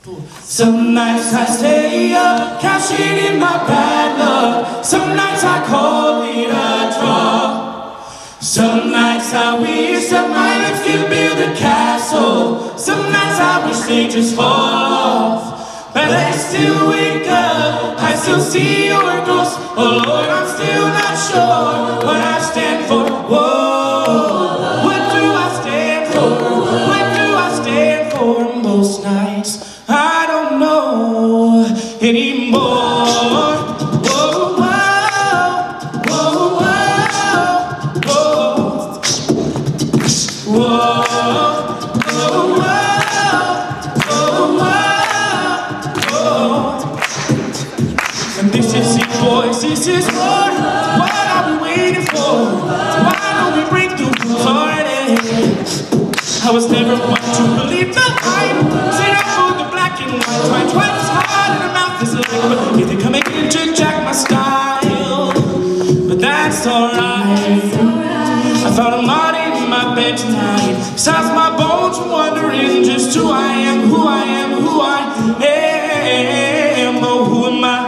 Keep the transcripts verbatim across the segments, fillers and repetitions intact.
Some nights I stay up, cashing in my bad luck. Some nights I call it a draw. Some nights I wish that my lips could build a castle. Some nights I wish they just fall off. But I still wake up, I still see your ghost. Oh Lord, I'm still not sure what I stand for. Whoa, what do I stand for? What do I stand for? Most nights I don't know anymore. Whoa, whoa, whoa, whoa, whoa, whoa, whoa, whoa. And this is it, boys, this is what, what are we waiting for? Why don't we break the party? I was never one to believe the hype. Say I for the black and white, try twice hard and the mouth is like, but if they come and interject my style, but that's alright. I found a lot in my bed tonight. Besides my bones from wondering just who I am, who I am, who I am. Oh, who am I?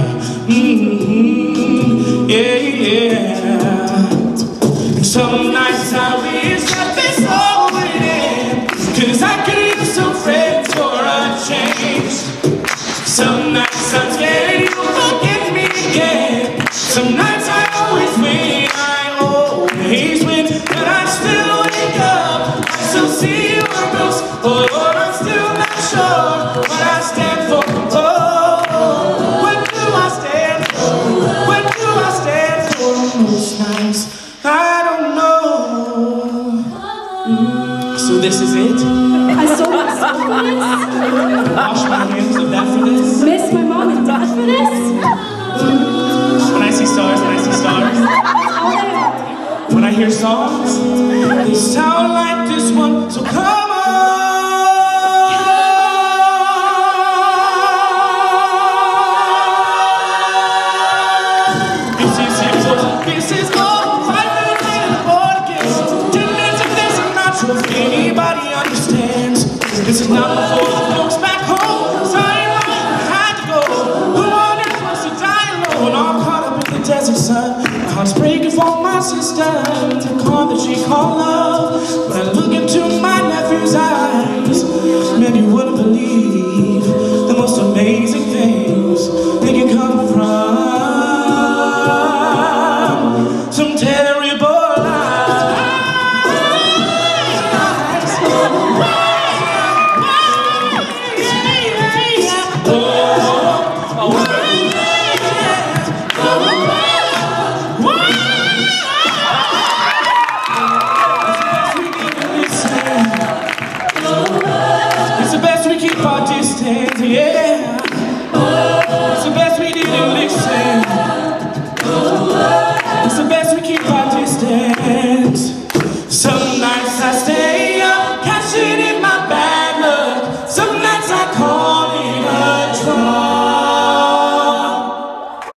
Mm-hmm. Yeah, yeah. And some nights I wish that this all would end, 'cause I could use some friends for a change. Some nights I'm scared you'll forget me again. Some nights I always win, I always win. But I still wake up, I still see your ghost. Oh Lord, I'm still not sure what I stand for. Oh, what do I stand for? What do I stand for? Most nights I don't know. Mm. So this is it? I sold my soul for this. Wash my hands of that for this. Miss my mom and dad for this. When I see stars, when I see stars. When I hear songs, they sound like this one. So come on. This is it, this is all. Five minutes later, the board again. Ten minutes of this, I'm not sure if anybody understands. This is not before the folks back home. Sorry, I had to go. Who on earth wants to die alone? All caught up in the desert sun. My heart's breaking for my sister. The call that she called love. When I look into my nephew's eyes, man, you wouldn't believe the most amazing things they can come from. Some terrible lies. It's the best we keep our distance, yeah. It's the best we didn't listen. It's the best we keep our distance.